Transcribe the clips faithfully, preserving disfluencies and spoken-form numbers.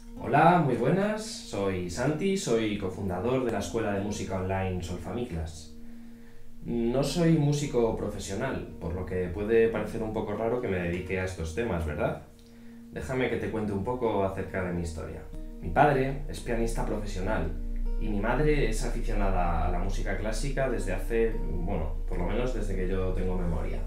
Hola, muy buenas, soy Santi, soy cofundador de la escuela de música online Solfamiclas. No soy músico profesional, por lo que puede parecer un poco raro que me dedique a estos temas, ¿verdad? Déjame que te cuente un poco acerca de mi historia. Mi padre es pianista profesional y mi madre es aficionada a la música clásica desde hace, bueno, por lo menos desde que yo tengo memoria.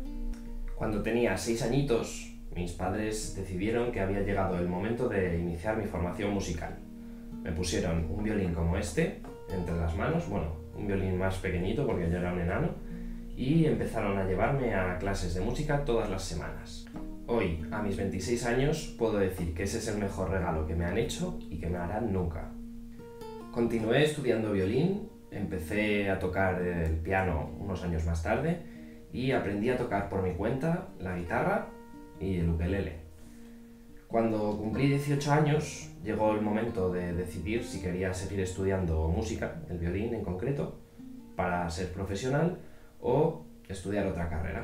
Cuando tenía seis añitos, mis padres decidieron que había llegado el momento de iniciar mi formación musical. Me pusieron un violín como este entre las manos, bueno, un violín más pequeñito porque yo era un enano, y empezaron a llevarme a clases de música todas las semanas. Hoy, a mis veintiséis años, puedo decir que ese es el mejor regalo que me han hecho y que me harán nunca. Continué estudiando violín, empecé a tocar el piano unos años más tarde y aprendí a tocar por mi cuenta la guitarra y el ukelele. Cuando cumplí dieciocho años, llegó el momento de decidir si quería seguir estudiando música, el violín en concreto, para ser profesional o estudiar otra carrera.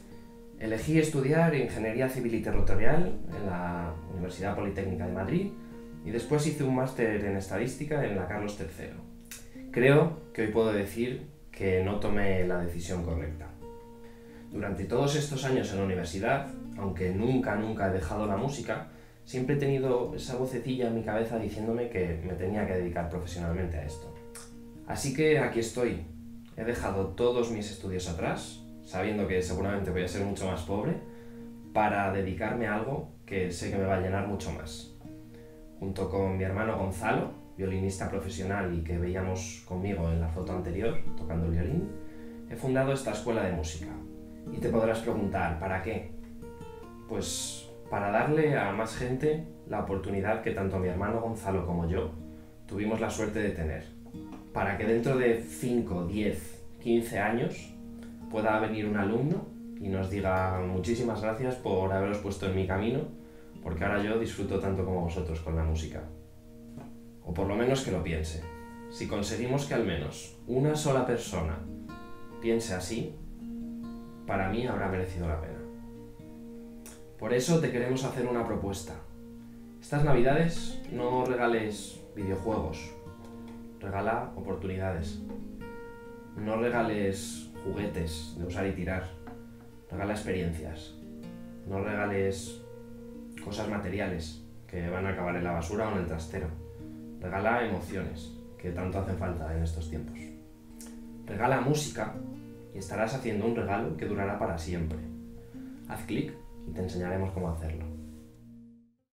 Elegí estudiar Ingeniería Civil y Territorial en la Universidad Politécnica de Madrid y después hice un máster en Estadística en la Carlos tercero. Creo que hoy puedo decir que no tomé la decisión correcta. Durante todos estos años en la universidad, aunque nunca, nunca he dejado la música, siempre he tenido esa vocecilla en mi cabeza diciéndome que me tenía que dedicar profesionalmente a esto. Así que aquí estoy. He dejado todos mis estudios atrás, sabiendo que seguramente voy a ser mucho más pobre, para dedicarme a algo que sé que me va a llenar mucho más. Junto con mi hermano Gonzalo, violinista profesional y que veíamos conmigo en la foto anterior, tocando el violín, he fundado esta escuela de música. Y te podrás preguntar, ¿para qué? Pues para darle a más gente la oportunidad que tanto mi hermano Gonzalo como yo tuvimos la suerte de tener. Para que dentro de cinco, diez, quince años pueda venir un alumno y nos diga muchísimas gracias por haberos puesto en mi camino, porque ahora yo disfruto tanto como vosotros con la música. O por lo menos que lo piense. Si conseguimos que al menos una sola persona piense así, para mí habrá merecido la pena. Por eso te queremos hacer una propuesta. Estas navidades no regales videojuegos, regala oportunidades. No regales juguetes de usar y tirar, regala experiencias. No regales cosas materiales que van a acabar en la basura o en el trastero. Regala emociones, que tanto hacen falta en estos tiempos. Regala música y estarás haciendo un regalo que durará para siempre. Haz clic y te enseñaremos cómo hacerlo.